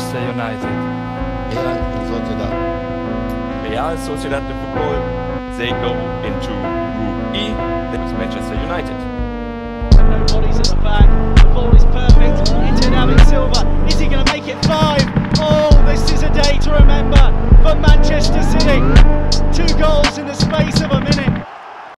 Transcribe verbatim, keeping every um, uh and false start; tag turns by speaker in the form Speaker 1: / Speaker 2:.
Speaker 1: Manchester United.
Speaker 2: Real Sociedad.
Speaker 3: Real Sociedad de Football, they go into Group E with Manchester United.
Speaker 4: And nobody's at the